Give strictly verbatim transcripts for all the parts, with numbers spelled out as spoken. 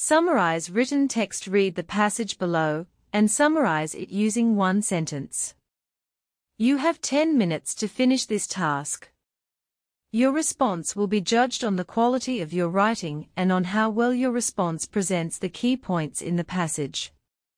Summarize written text. Read the passage below and summarize it using one sentence. You have ten minutes to finish this task. Your response will be judged on the quality of your writing and on how well your response presents the key points in the passage.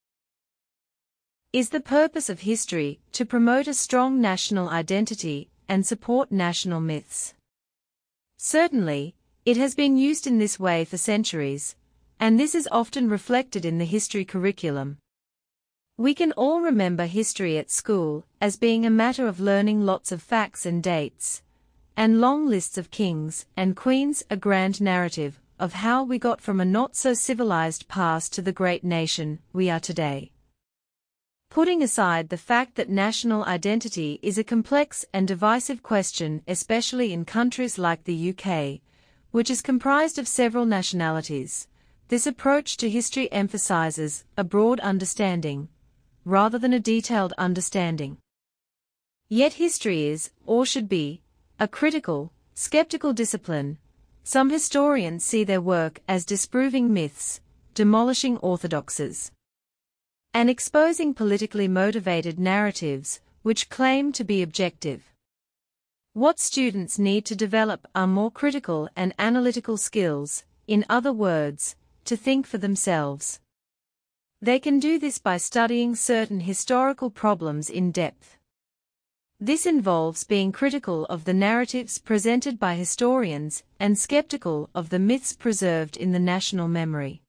Is the purpose of history to promote a strong national identity and support national myths? Certainly, it has been used in this way for centuries, and this is often reflected in the history curriculum. We can all remember history at school as being a matter of learning lots of facts and dates, and long lists of kings and queens, a grand narrative of how we got from a not-so-civilized past to the great nation we are today. Putting aside the fact that national identity is a complex and divisive question, especially in countries like the U K, which is comprised of several nationalities, this approach to history emphasizes a broad understanding, rather than a detailed understanding. Yet history is, or should be, a critical, skeptical discipline. Some historians see their work as disproving myths, demolishing orthodoxies, and exposing politically motivated narratives which claim to be objective. What students need to develop are more critical and analytical skills, in other words, to think for themselves. They can do this by studying certain historical problems in depth. This involves being critical of the narratives presented by historians and skeptical of the myths preserved in the national memory.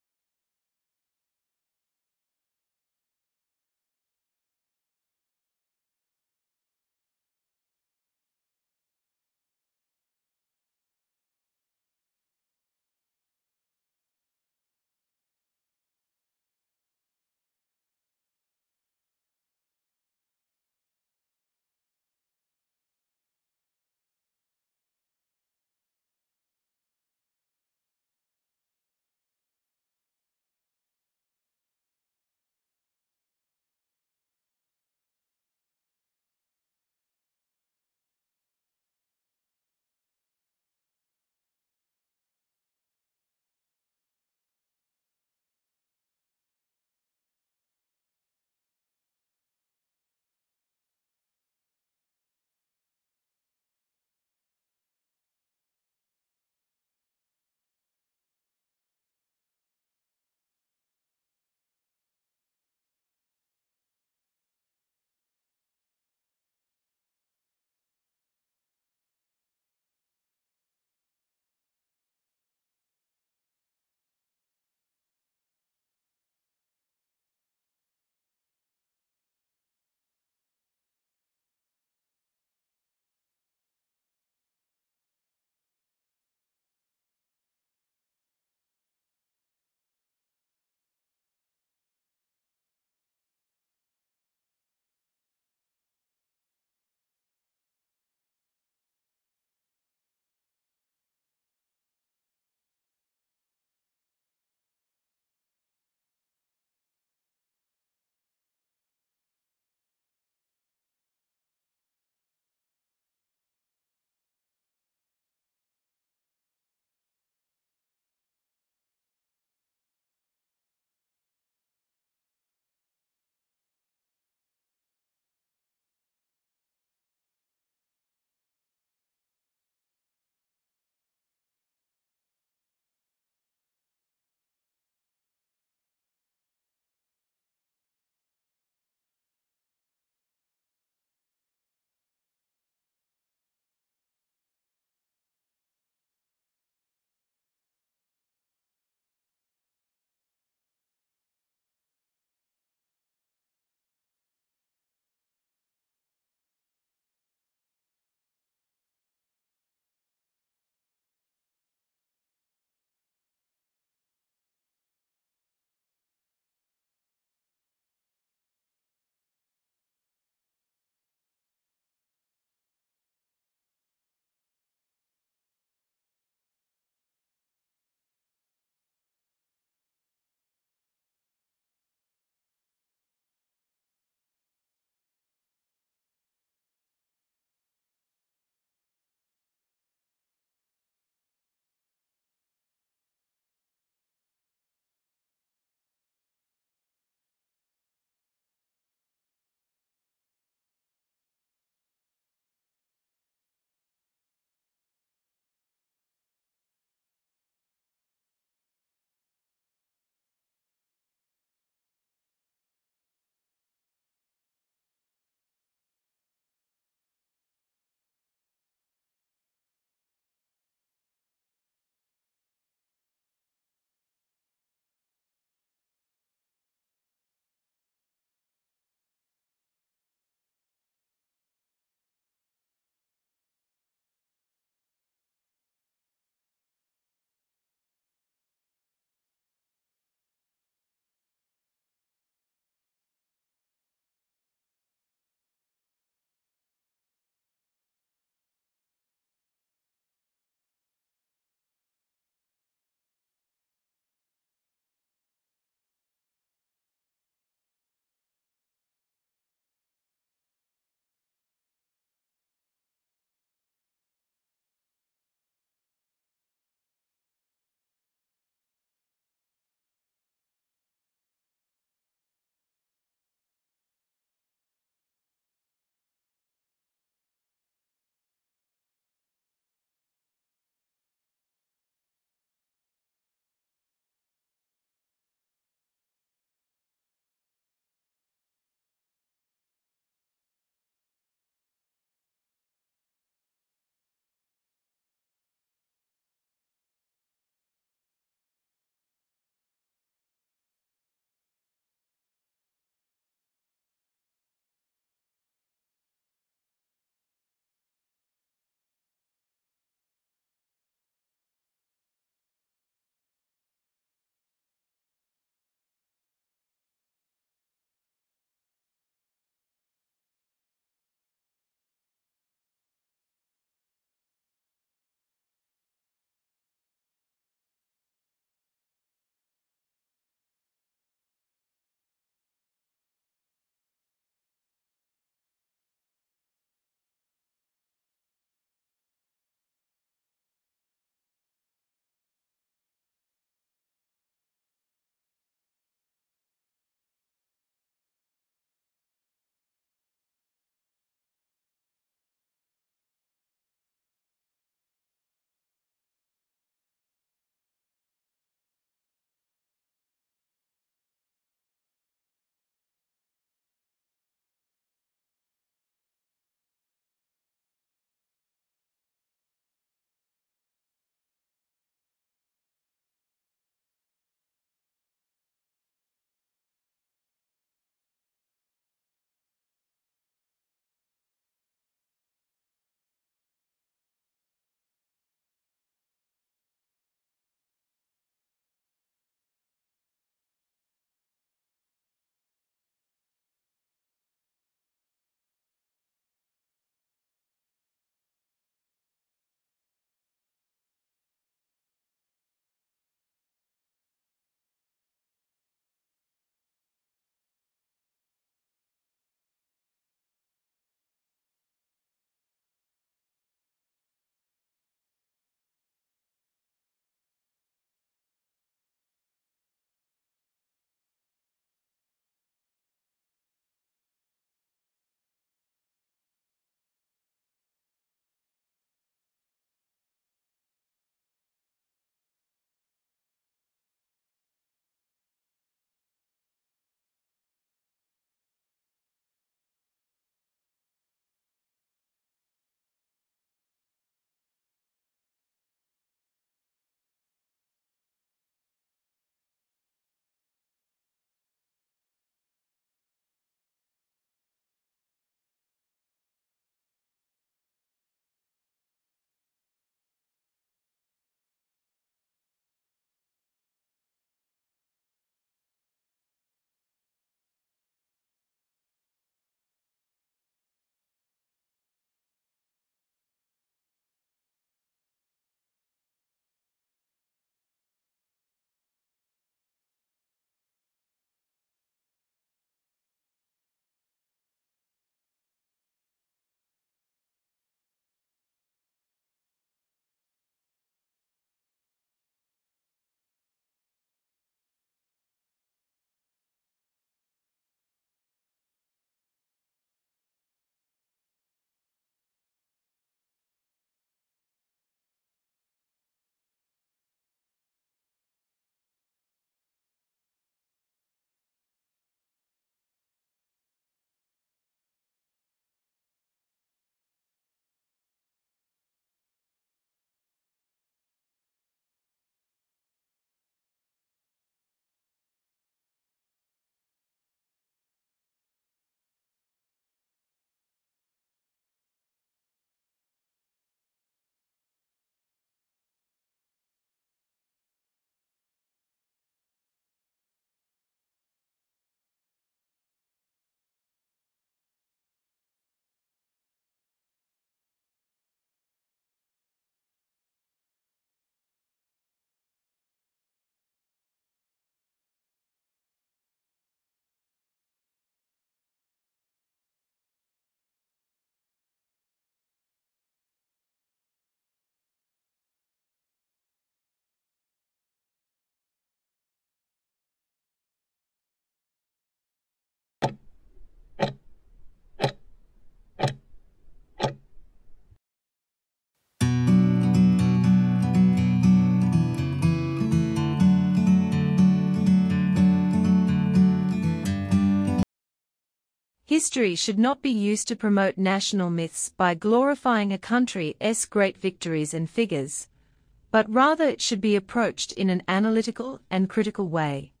History should not be used to promote national myths by glorifying a country's great victories and figures, but rather it should be approached in an analytical and critical way.